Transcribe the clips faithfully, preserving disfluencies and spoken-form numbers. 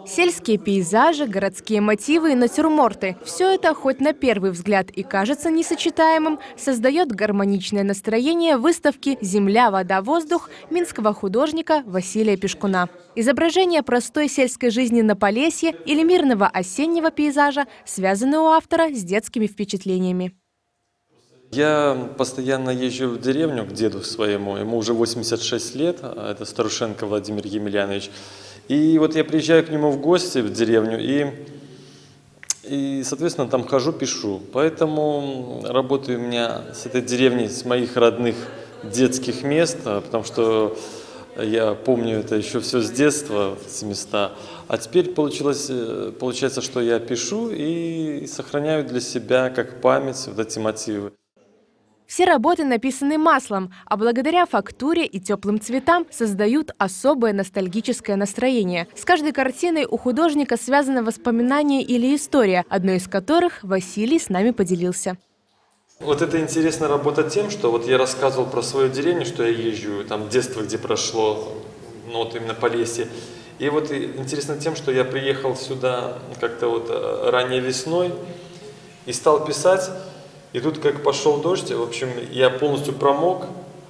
Сельские пейзажи, городские мотивы и натюрморты – все это, хоть на первый взгляд и кажется несочетаемым, создает гармоничное настроение выставки «Земля, вода, воздух» минского художника Василия Пешкуна. Изображение простой сельской жизни на Полесье или мирного осеннего пейзажа связаны у автора с детскими впечатлениями. Я постоянно езжу в деревню к деду своему, ему уже восемьдесят шесть лет, это Старушенко Владимир Емельянович. И вот я приезжаю к нему в гости в деревню и, и соответственно, там хожу, пишу. Поэтому работаю у меня с этой деревней, с моих родных детских мест, потому что я помню это еще все с детства, с места. А теперь получилось, получается, что я пишу и сохраняю для себя как память вот эти мотивы. Все работы написаны маслом, а благодаря фактуре и теплым цветам создают особое ностальгическое настроение. С каждой картиной у художника связано воспоминание или история, одной из которых Василий с нами поделился. Вот это интересно работа тем, что вот я рассказывал про свою деревню, что я езжу, там детство, где прошло, ну вот именно Полесье. И вот интересно тем, что я приехал сюда как-то вот ранней весной и стал писать. И тут как пошел дождь, в общем, я полностью промок,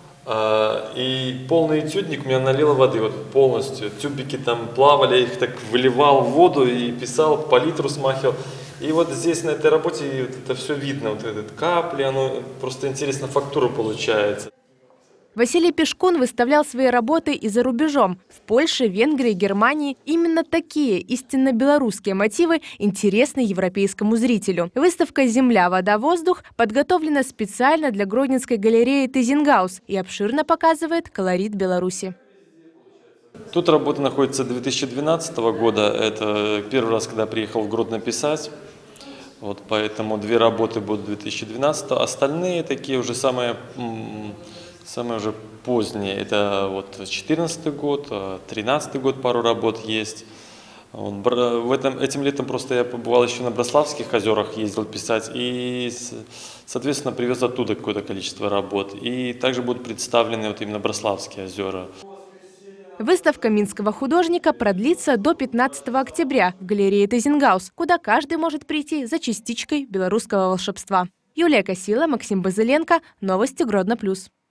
и полный этюдник меня налило воды, вот полностью. Тюбики там плавали, я их так выливал в воду и писал, палитру смахивал. И вот здесь на этой работе вот это все видно, вот эти капли, оно просто интересно, фактура получается. Василий Пешкун выставлял свои работы и за рубежом. В Польше, Венгрии, Германии. Именно такие истинно белорусские мотивы интересны европейскому зрителю. Выставка «Земля, вода, воздух» подготовлена специально для Гродненской галереи «Тизингаус» и обширно показывает колорит Беларуси. Тут работа находится две тысячи двенадцатого года. Это первый раз, когда я приехал в Гродно писать. Вот, поэтому две работы будут две тысячи двенадцатого. Остальные такие уже самые... Самые уже поздние, это вот четырнадцатый год, тринадцатый год пару работ есть. В этом, этим летом просто я побывал еще на Брославских озерах, ездил писать и, соответственно, привез оттуда какое-то количество работ. И также будут представлены вот именно Брославские озера. Выставка минского художника продлится до пятнадцатого октября в галерее «Тизингаус», куда каждый может прийти за частичкой белорусского волшебства. Юлия Косила, Максим Базыленко. Новости Гродно плюс.